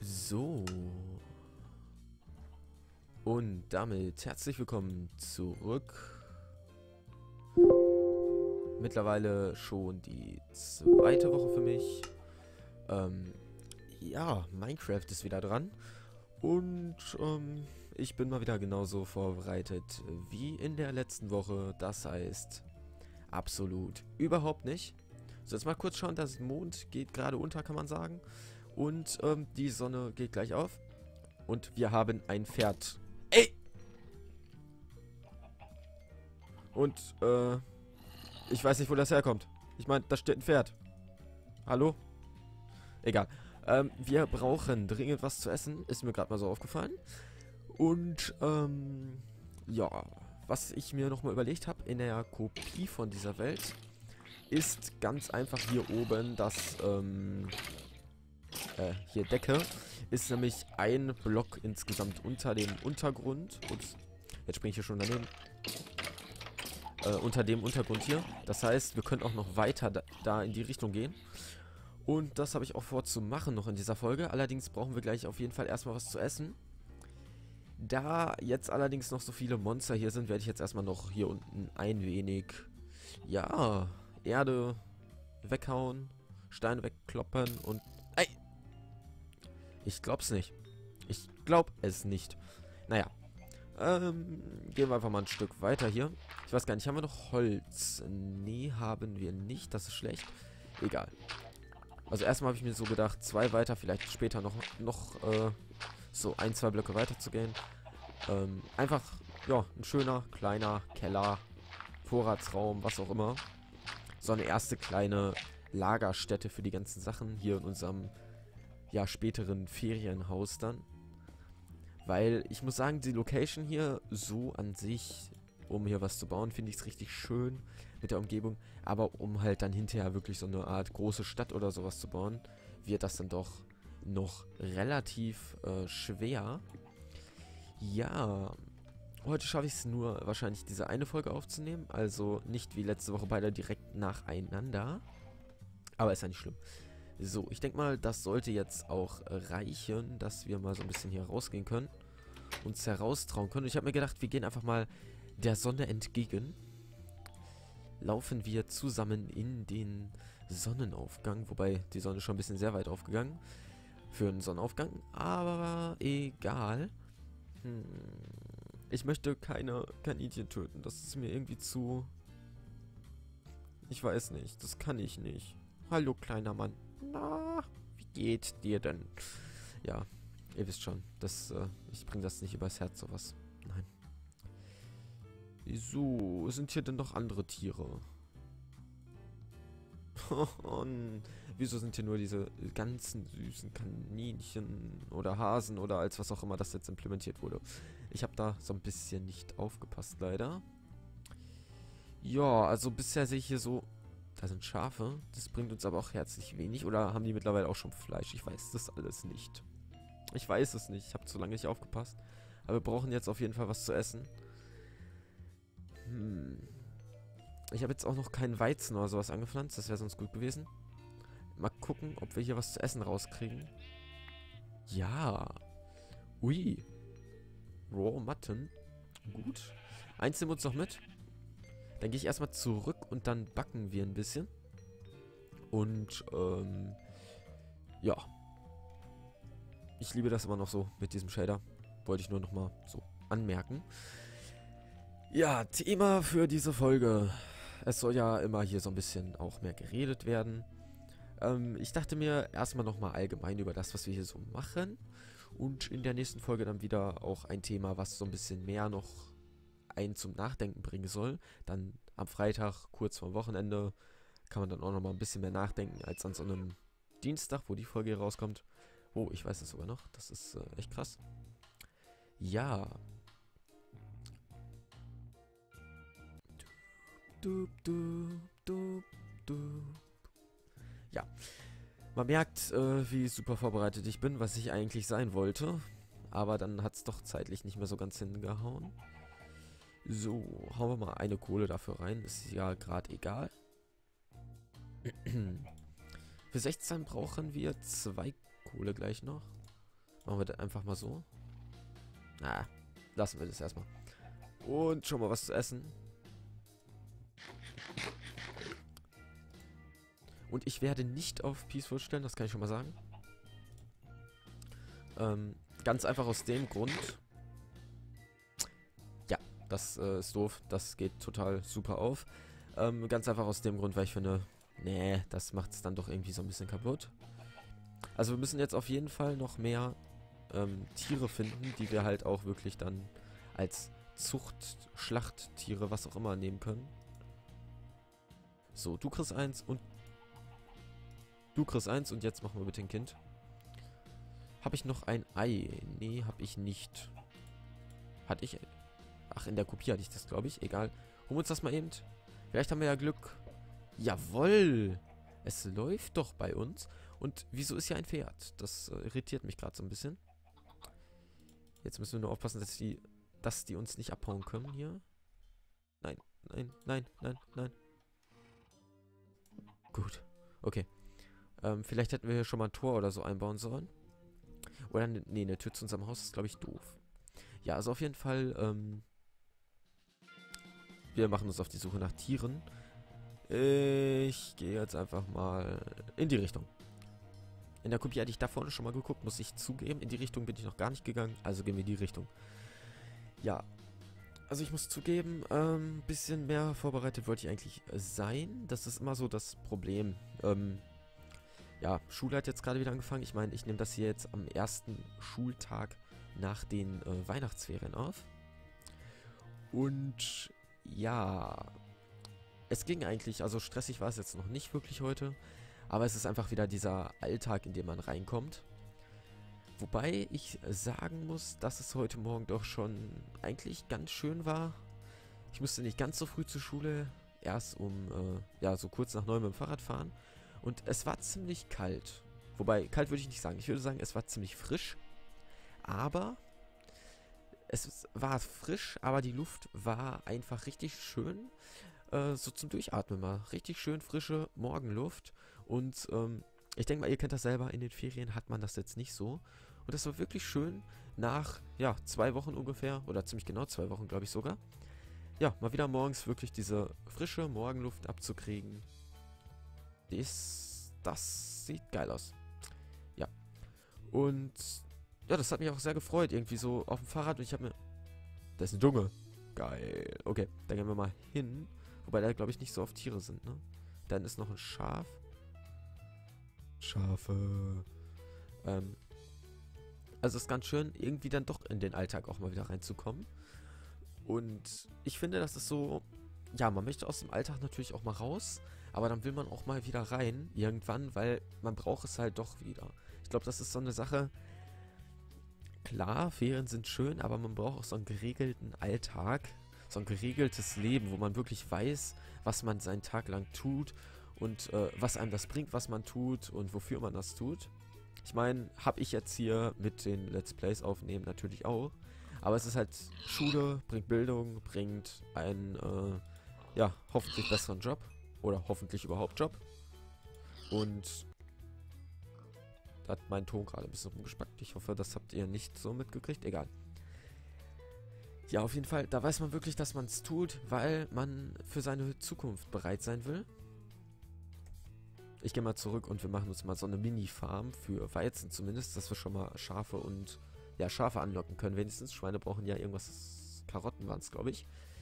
So. Und damit herzlich willkommen zurück. Mittlerweile schon die zweite Woche für mich. Ja, Minecraft ist wieder dran. Und ich bin mal wieder genauso vorbereitet wie in der letzten Woche. Das heißt, absolut überhaupt nicht. So, jetzt mal kurz schauen, der Mond geht gerade unter, kann man sagen. Und die Sonne geht gleich auf. Und wir haben ein Pferd. Ey! Und, ich weiß nicht, wo das herkommt. Ich meine, da steht ein Pferd. Hallo? Egal. Wir brauchen dringend was zu essen. Ist mir gerade mal so aufgefallen. Und, ja. Was ich mir nochmal überlegt habe, in der Kopie von dieser Welt, ist ganz einfach hier oben das, hier Decke, ist nämlich ein Block insgesamt unter dem Untergrund. Ups, jetzt springe ich hier schon daneben. Unter dem Untergrund hier. Das heißt, wir können auch noch weiter da in die Richtung gehen. Und das habe ich auch vor zu machen noch in dieser Folge. Allerdings brauchen wir gleich auf jeden Fall erstmal was zu essen. Da jetzt allerdings noch so viele Monster hier sind, werde ich jetzt erstmal noch hier unten ein wenig, ja, Erde weghauen, Steine wegkloppen und... Ey! Ich glaub's nicht. Ich glaub es nicht. Naja. Gehen wir einfach mal ein Stück weiter hier. Ich weiß gar nicht, haben wir noch Holz? Nee, haben wir nicht. Das ist schlecht. Egal. Also erstmal habe ich mir so gedacht, 2 weiter, vielleicht später noch so 1, 2 Blöcke weiter zu gehen. Einfach, ja, ein schöner, kleiner Keller, Vorratsraum, was auch immer. So eine erste kleine Lagerstätte für die ganzen Sachen hier in unserem, ja, späteren Ferienhaus dann. Weil ich muss sagen, die Location hier so an sich, um hier was zu bauen, finde ich es richtig schön mit der Umgebung. Aber um halt dann hinterher wirklich so eine Art große Stadt oder sowas zu bauen, wird das dann doch noch relativ schwer. Ja, heute schaffe ich es nur wahrscheinlich diese eine Folge aufzunehmen. Also nicht wie letzte Woche beide direkt nacheinander. Aber ist ja nicht schlimm. So, ich denke mal, das sollte jetzt auch reichen, dass wir mal so ein bisschen hier rausgehen können. Uns heraustrauen können. Ich habe mir gedacht, wir gehen einfach mal der Sonne entgegen. Laufen wir zusammen in den Sonnenaufgang. Wobei, die Sonne ist schon ein bisschen sehr weit aufgegangen. Für einen Sonnenaufgang. Aber egal. Ich möchte kein Ideen töten. Das ist mir irgendwie zu... Ich weiß nicht. Das kann ich nicht. Hallo, kleiner Mann. Na, wie geht's dir denn? Ja, ihr wisst schon, ich bringe das nicht übers Herz, sowas. Nein. So, sind hier denn noch andere Tiere? Und wieso sind hier nur diese ganzen süßen Kaninchen oder Hasen oder als was auch immer das jetzt implementiert wurde? Ich habe da so ein bisschen nicht aufgepasst, leider. Ja, also bisher sehe ich hier so... Da sind Schafe. Das bringt uns aber auch herzlich wenig. Oder haben die mittlerweile auch schon Fleisch? Ich weiß das alles nicht. Ich weiß es nicht. Ich habe zu lange nicht aufgepasst. Aber wir brauchen jetzt auf jeden Fall was zu essen. Ich habe jetzt auch noch keinen Weizen oder sowas angepflanzt. Das wäre sonst gut gewesen. Mal gucken, ob wir hier was zu essen rauskriegen. Ja. Ui. Raw Mutton. Gut. Eins nehmen wir uns noch mit. Dann gehe ich erstmal zurück und dann backen wir ein bisschen. Und, ja. Ich liebe das immer noch so mit diesem Shader. Wollte ich nur noch mal so anmerken. Ja, Thema für diese Folge. Es soll ja immer hier so ein bisschen auch mehr geredet werden. Ich dachte mir erstmal noch mal allgemein über das, was wir hier so machen. Und in der nächsten Folge dann wieder auch ein Thema, was so ein bisschen mehr noch einen zum Nachdenken bringen soll. Dann am Freitag, kurz vorm Wochenende, kann man dann auch noch mal ein bisschen mehr nachdenken als an so einem Dienstag, wo die Folge hier rauskommt. Oh, ich weiß es sogar noch. Das ist echt krass. Ja. Ja. Man merkt, wie super vorbereitet ich bin, was ich eigentlich sein wollte. Aber dann hat es doch zeitlich nicht mehr so ganz hingehauen. So, hauen wir mal eine Kohle dafür rein. Ist ja gerade egal. Für 16 brauchen wir 2 Kohle gleich noch. Machen wir das einfach mal so. Na, lassen wir das erstmal. Und schon mal was zu essen. Und ich werde nicht auf Peaceful stellen, das kann ich schon mal sagen. Ganz einfach aus dem Grund. Ja, das ist doof. Das geht total super auf. Ganz einfach aus dem Grund, weil ich finde, nee, das macht es dann doch irgendwie so ein bisschen kaputt. Also wir müssen jetzt auf jeden Fall noch mehr Tiere finden, die wir halt auch wirklich dann als Zucht, Schlachttiere, was auch immer nehmen können. So, du kriegst eins und du kriegst eins und jetzt machen wir mit dem Kind. Habe ich noch ein Ei? Nee, habe ich nicht. Hatte ich... Ach, in der Kopie hatte ich das, glaube ich. Egal. Holen wir uns das mal eben. Vielleicht haben wir ja Glück. Jawoll! Es läuft doch bei uns. Und wieso ist hier ein Pferd? Das irritiert mich gerade so ein bisschen. Jetzt müssen wir nur aufpassen, dass die uns nicht abhauen können hier. Nein, nein, nein, nein, nein. Gut. Okay. Vielleicht hätten wir hier schon mal ein Tor oder so einbauen sollen. Oder, nee, eine Tür zu unserem Haus ist, glaube ich, doof. Ja, also auf jeden Fall, wir machen uns auf die Suche nach Tieren. Ich gehe jetzt einfach mal in die Richtung. In der Kopie hatte ich da vorne schon mal geguckt, muss ich zugeben. In die Richtung bin ich noch gar nicht gegangen, also gehen wir in die Richtung. Ja, also ich muss zugeben, ein bisschen mehr vorbereitet wollte ich eigentlich sein. Das ist immer so das Problem. Ja, Schule hat jetzt gerade wieder angefangen. Ich meine, ich nehme das hier jetzt am ersten Schultag nach den Weihnachtsferien auf. Und ja, es ging eigentlich, also stressig war es jetzt noch nicht wirklich heute. Aber es ist einfach wieder dieser Alltag, in den man reinkommt. Wobei ich sagen muss, dass es heute Morgen doch schon eigentlich ganz schön war. Ich musste nicht ganz so früh zur Schule, erst ja, so kurz nach 9 mit dem Fahrrad fahren. Und es war ziemlich kalt. Wobei, kalt würde ich nicht sagen. Ich würde sagen, es war ziemlich frisch. Aber es war frisch, aber die Luft war einfach richtig schön. So zum Durchatmen mal. Richtig schön frische Morgenluft. Und ich denke mal, ihr kennt das selber, in den Ferien hat man das jetzt nicht so. Und das war wirklich schön nach, ja, 2 Wochen ungefähr. Oder ziemlich genau 2 Wochen, glaube ich sogar. Ja, mal wieder morgens wirklich diese frische Morgenluft abzukriegen. Das sieht geil aus. Ja. Und ja, das hat mich auch sehr gefreut. Irgendwie so auf dem Fahrrad. Und ich habe mir... Das ist ein Dschungel. Geil. Okay, dann gehen wir mal hin. Wobei da, glaube ich, nicht so oft Tiere sind, ne? Dann ist noch ein Schaf. Schafe. Also es ist ganz schön, irgendwie dann doch in den Alltag auch mal wieder reinzukommen. Und ich finde, das ist so... Ja, man möchte aus dem Alltag natürlich auch mal raus. Aber dann will man auch mal wieder rein, irgendwann, weil man braucht es halt doch wieder. Ich glaube, das ist so eine Sache... Klar, Ferien sind schön, aber man braucht auch so einen geregelten Alltag. So ein geregeltes Leben, wo man wirklich weiß, was man seinen Tag lang tut und was einem das bringt, was man tut und wofür man das tut. Ich meine, habe ich jetzt hier mit den Let's Plays aufnehmen natürlich auch. Aber es ist halt Schule, bringt Bildung, bringt einen, ja, hoffentlich besseren Job. Oder hoffentlich überhaupt Job. Und da hat mein Ton gerade ein bisschen rumgespackt. Ich hoffe, das habt ihr nicht so mitgekriegt. Egal. Ja, auf jeden Fall, da weiß man wirklich, dass man es tut, weil man für seine Zukunft bereit sein will. Ich gehe mal zurück und wir machen uns mal so eine Mini-Farm für Weizen zumindest, dass wir schon mal Schafe und, ja, Schafe anlocken können. Wenigstens, Schweine brauchen ja irgendwas, Karotten waren es, glaube ich.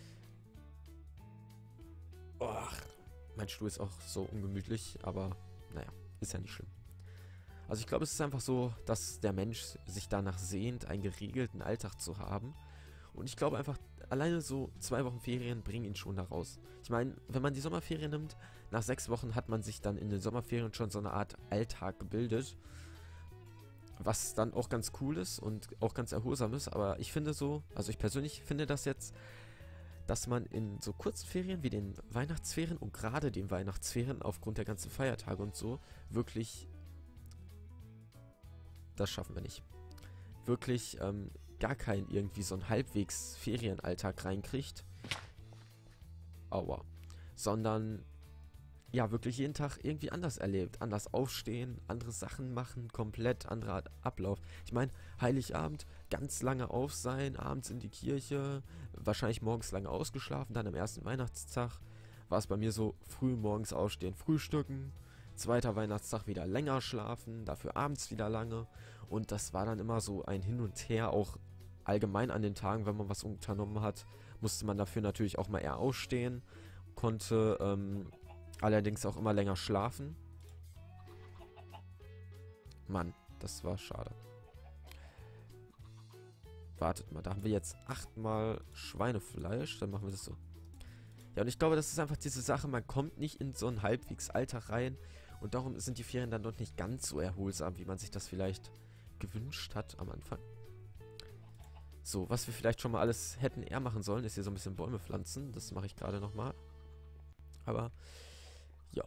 Och, mein Stuhl ist auch so ungemütlich, aber naja, ist ja nicht schlimm. Also ich glaube, es ist einfach so, dass der Mensch sich danach sehnt, einen geregelten Alltag zu haben. Und ich glaube einfach, alleine so 2 Wochen Ferien bringen ihn schon da raus. Ich meine, wenn man die Sommerferien nimmt, nach 6 Wochen hat man sich dann in den Sommerferien schon so eine Art Alltag gebildet. Was dann auch ganz cool ist und auch ganz erholsam ist. Aber ich finde so, also ich persönlich finde das jetzt, dass man in so kurzen Ferien wie den Weihnachtsferien und gerade den Weihnachtsferien aufgrund der ganzen Feiertage und so wirklich... Das schaffen wir nicht. Wirklich gar keinen irgendwie so einen halbwegs Ferienalltag reinkriegt. Aua. Sondern ja, wirklich jeden Tag irgendwie anders erlebt. Anders aufstehen, andere Sachen machen, komplett anderer Ablauf. Ich meine, Heiligabend, ganz lange auf sein, abends in die Kirche, wahrscheinlich morgens lange ausgeschlafen, dann am ersten Weihnachtstag war es bei mir so, früh morgens aufstehen, frühstücken, zweiter Weihnachtstag wieder länger schlafen, dafür abends wieder lange. Und das war dann immer so ein Hin und Her, auch allgemein an den Tagen, wenn man was unternommen hat, musste man dafür natürlich auch mal eher ausstehen, konnte allerdings auch immer länger schlafen. Mann, das war schade. Wartet mal, da haben wir jetzt 8-mal Schweinefleisch, dann machen wir das so. Ja, und ich glaube, das ist einfach diese Sache, man kommt nicht in so einen halbwegs Alltag rein und darum sind die Ferien dann doch nicht ganz so erholsam, wie man sich das vielleicht gewünscht hat am Anfang. So, was wir vielleicht schon mal alles hätten eher machen sollen, ist hier so ein bisschen Bäume pflanzen. Das mache ich gerade nochmal. Aber, ja.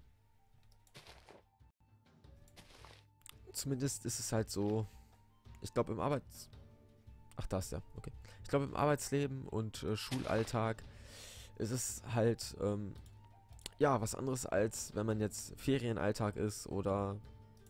Zumindest ist es halt so, ich glaube im Ach, da ist der, okay. Ich glaube im Arbeitsleben und Schulalltag ist es halt, ja, was anderes als wenn man jetzt Ferienalltag ist oder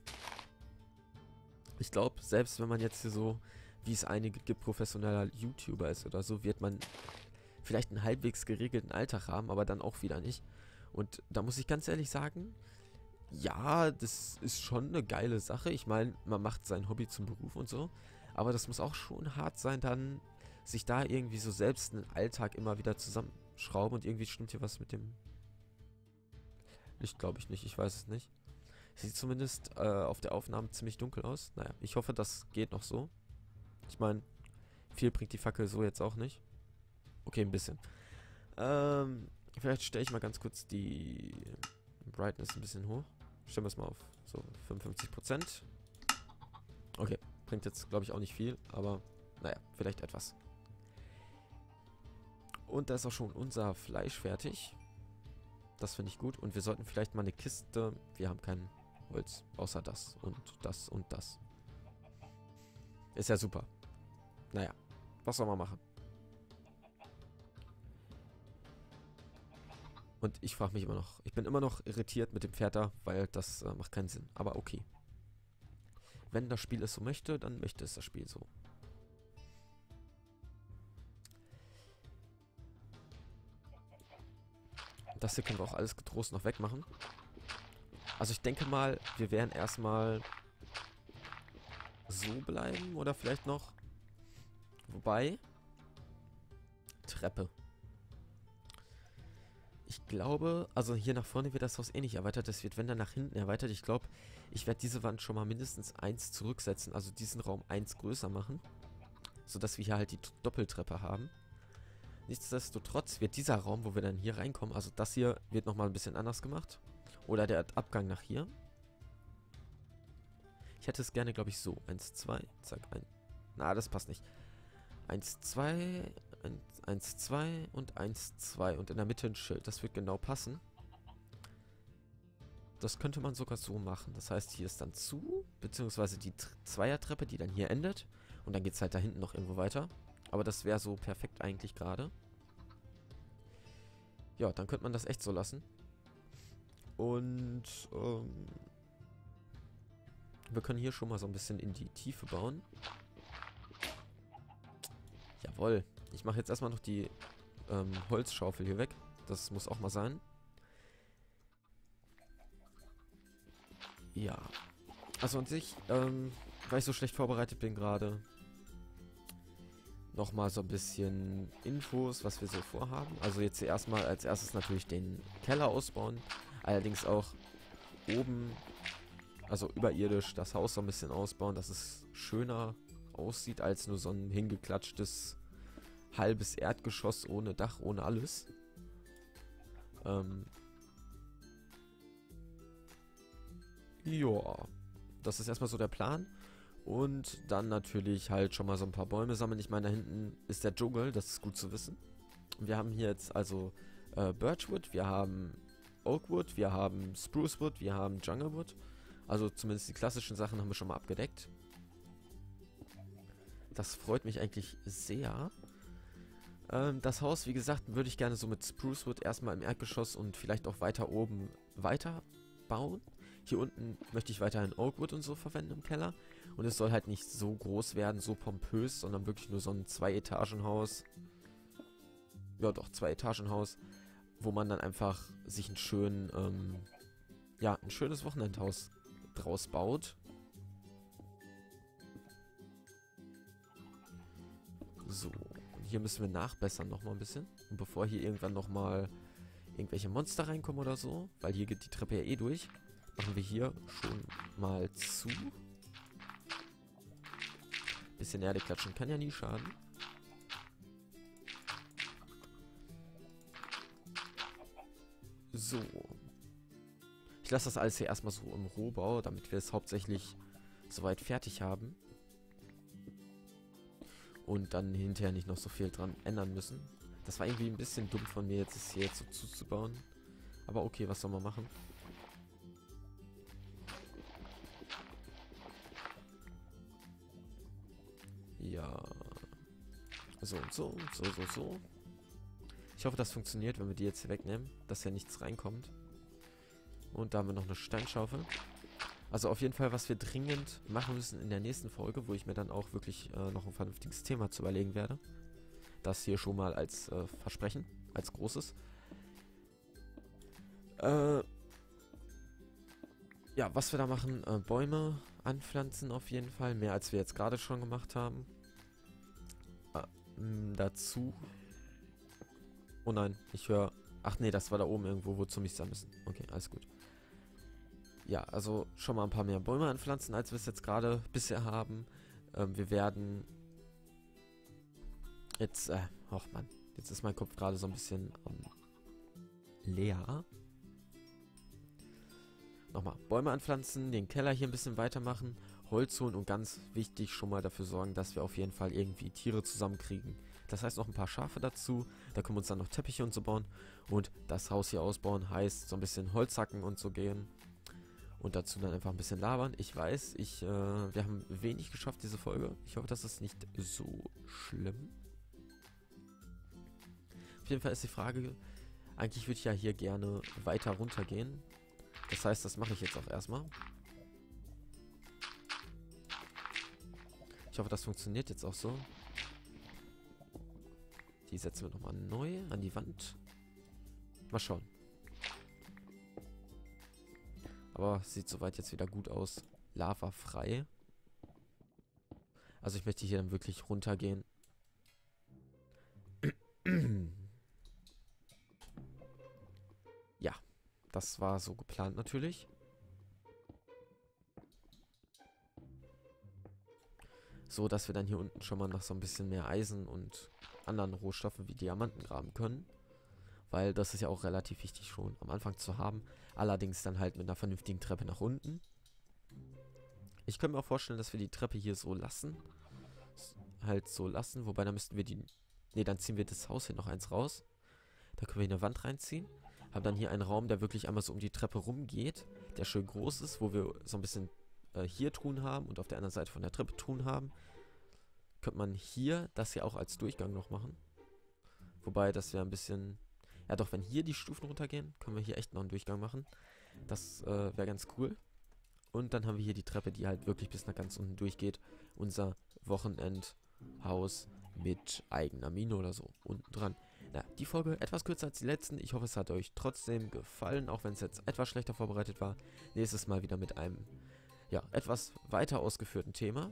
ich glaube, selbst wenn man jetzt hier so, wie es einige gibt, professioneller YouTuber ist oder so, wird man vielleicht einen halbwegs geregelten Alltag haben, aber dann auch wieder nicht. Und da muss ich ganz ehrlich sagen, ja, das ist schon eine geile Sache. Ich meine, man macht sein Hobby zum Beruf und so, aber das muss auch schon hart sein, dann sich da irgendwie so selbst einen Alltag immer wieder zusammenschrauben und irgendwie stimmt hier was mit dem Licht, glaube ich nicht, ich weiß es nicht. Sieht zumindest auf der Aufnahme ziemlich dunkel aus. Naja, ich hoffe, das geht noch so. Ich meine, viel bringt die Fackel so jetzt auch nicht. Okay, ein bisschen. Vielleicht stelle ich mal ganz kurz die Brightness ein bisschen hoch. Stellen wir es mal auf so 55%. Okay, bringt jetzt, glaube ich, auch nicht viel, aber naja, vielleicht etwas. Und da ist auch schon unser Fleisch fertig. Das finde ich gut. Und wir sollten vielleicht mal eine Kiste... Wir haben kein Holz, außer das und das und das. Ist ja super. Naja, was soll man machen? Und ich frage mich immer noch, ich bin immer noch irritiert mit dem Pferd da, weil das macht keinen Sinn. Aber okay. Wenn das Spiel es so möchte, dann möchte es das Spiel so. Das hier können wir auch alles getrost noch wegmachen. Also ich denke mal, wir werden erstmal so bleiben oder vielleicht noch. Wobei, Treppe. Ich glaube, also hier nach vorne wird das Haus eh nicht erweitert. Das wird, wenn dann nach hinten erweitert. Ich glaube, ich werde diese Wand schon mal mindestens 1 zurücksetzen. Also diesen Raum 1 größer machen. Sodass wir hier halt die Doppeltreppe haben. Nichtsdestotrotz wird dieser Raum, wo wir dann hier reinkommen, also das hier wird nochmal ein bisschen anders gemacht. Oder der Abgang nach hier. Ich hätte es gerne, glaube ich, so. 1, 2, zack, 1. Na, das passt nicht. 1, 2, 1, 2 und 1, 2. Und in der Mitte ein Schild. Das wird genau passen. Das könnte man sogar so machen. Das heißt, hier ist dann zu, beziehungsweise die Zweiertreppe, die dann hier endet. Und dann geht es halt da hinten noch irgendwo weiter. Aber das wäre so perfekt eigentlich gerade. Ja, dann könnte man das echt so lassen. Und wir können hier schon mal so ein bisschen in die Tiefe bauen. Jawohl. Ich mache jetzt erstmal noch die Holzschaufel hier weg. Das muss auch mal sein. Ja. Also an sich, weil ich so schlecht vorbereitet bin gerade, nochmal so ein bisschen Infos, was wir so vorhaben. Also jetzt hier erstmal als erstes natürlich den Keller ausbauen. Allerdings auch oben, also überirdisch, das Haus so ein bisschen ausbauen, dass es schöner aussieht als nur so ein hingeklatschtes halbes Erdgeschoss ohne Dach, ohne alles. Ja, das ist erstmal so der Plan. Und dann natürlich halt schon mal so ein paar Bäume sammeln. Ich meine, da hinten ist der Dschungel, das ist gut zu wissen. Wir haben hier jetzt also Birchwood, wir haben Oakwood, wir haben Sprucewood, wir haben Junglewood. Also zumindest die klassischen Sachen haben wir schon mal abgedeckt. Das freut mich eigentlich sehr. Das Haus, wie gesagt, würde ich gerne so mit Sprucewood erstmal im Erdgeschoss und vielleicht auch weiter oben weiter bauen. Hier unten möchte ich weiterhin Oakwood und so verwenden im Keller. Und es soll halt nicht so groß werden, so pompös, sondern wirklich nur so ein 2-Etagen-Haus. Ja doch, 2-Etagen-Haus, wo man dann einfach sich einen schönen, ja, ein schönes Wochenendhaus draus baut. So, und hier müssen wir nachbessern nochmal ein bisschen. Und bevor hier irgendwann nochmal irgendwelche Monster reinkommen oder so, weil hier geht die Treppe ja eh durch, machen wir hier schon mal zu. Bisschen Erde klatschen kann ja nie schaden. So. Ich lasse das alles hier erstmal so im Rohbau, damit wir es hauptsächlich soweit fertig haben. Und dann hinterher nicht noch so viel dran ändern müssen. Das war irgendwie ein bisschen dumm von mir, jetzt es hier jetzt so zuzubauen. Aber okay, was soll man machen? Ja. So und so und so, so. Ich hoffe, das funktioniert, wenn wir die jetzt hier wegnehmen, dass hier nichts reinkommt. Und da haben wir noch eine Steinschaufel. Also auf jeden Fall, was wir dringend machen müssen in der nächsten Folge, wo ich mir dann auch wirklich noch ein vernünftiges Thema zu überlegen werde. Das hier schon mal als Versprechen, als großes. Ja, was wir da machen, Bäume anpflanzen auf jeden Fall, mehr als wir jetzt gerade schon gemacht haben. Dazu... Oh nein, ich höre... Ach nee, das war da oben irgendwo, wo Zombies sein müssen. Okay, alles gut. Ja, also schon mal ein paar mehr Bäume anpflanzen, als wir es jetzt gerade bisher haben. Wir werden... Jetzt, ach Mann, jetzt ist mein Kopf gerade so ein bisschen leer. Nochmal, Bäume anpflanzen, den Keller hier ein bisschen weitermachen, Holz holen und ganz wichtig schon mal dafür sorgen, dass wir auf jeden Fall irgendwie Tiere zusammenkriegen. Das heißt noch ein paar Schafe dazu, da können wir uns dann noch Teppiche und so bauen. Und das Haus hier ausbauen heißt so ein bisschen Holz hacken und so gehen. Und dazu dann einfach ein bisschen labern. Ich weiß, wir haben wenig geschafft diese Folge. Ich hoffe, das ist nicht so schlimm. Auf jeden Fall ist die Frage, eigentlich würde ich ja hier gerne weiter runtergehen. Das heißt, das mache ich jetzt auch erstmal. Ich hoffe, das funktioniert jetzt auch so. Die setzen wir nochmal neu an die Wand. Mal schauen. Aber sieht soweit jetzt wieder gut aus. Lava frei. Also ich möchte hier dann wirklich runtergehen. Ja, das war so geplant natürlich. So, dass wir dann hier unten schon mal nach so ein bisschen mehr Eisen und anderen Rohstoffen wie Diamanten graben können. Weil das ist ja auch relativ wichtig schon am Anfang zu haben. Allerdings dann halt mit einer vernünftigen Treppe nach unten. Ich könnte mir auch vorstellen, dass wir die Treppe hier so lassen. Halt so lassen. Wobei, dann müssten wir die... Ne, dann ziehen wir das Haus hier noch eins raus. Da können wir hier eine Wand reinziehen. Haben dann hier einen Raum, der wirklich einmal so um die Treppe rumgeht. Der schön groß ist, wo wir so ein bisschen hier Truhen haben und auf der anderen Seite von der Treppe Truhen haben. Könnte man hier das hier auch als Durchgang noch machen. Wobei, das wäre ein bisschen... Ja doch, wenn hier die Stufen runtergehen, können wir hier echt noch einen Durchgang machen. Das wäre ganz cool. Und dann haben wir hier die Treppe, die halt wirklich bis nach ganz unten durchgeht. Unser Wochenendhaus mit eigener Mine oder so unten dran. Ja, die Folge etwas kürzer als die letzten. Ich hoffe, es hat euch trotzdem gefallen, auch wenn es jetzt etwas schlechter vorbereitet war. Nächstes Mal wieder mit einem, ja, etwas weiter ausgeführten Thema.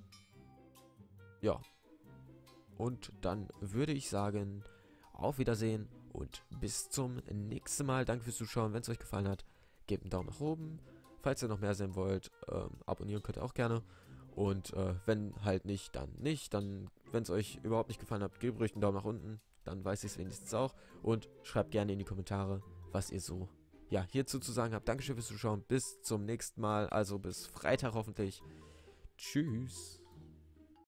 Ja. Und dann würde ich sagen, auf Wiedersehen und bis zum nächsten Mal. Danke fürs Zuschauen. Wenn es euch gefallen hat, gebt einen Daumen nach oben. Falls ihr noch mehr sehen wollt, abonnieren könnt ihr auch gerne. Und wenn halt nicht, dann nicht. Dann, wenn es euch überhaupt nicht gefallen hat, gebt ruhig einen Daumen nach unten. Dann weiß ich es wenigstens auch. Und schreibt gerne in die Kommentare, was ihr so, ja, hierzu zu sagen habt. Dankeschön fürs Zuschauen. Bis zum nächsten Mal. Also bis Freitag hoffentlich. Tschüss.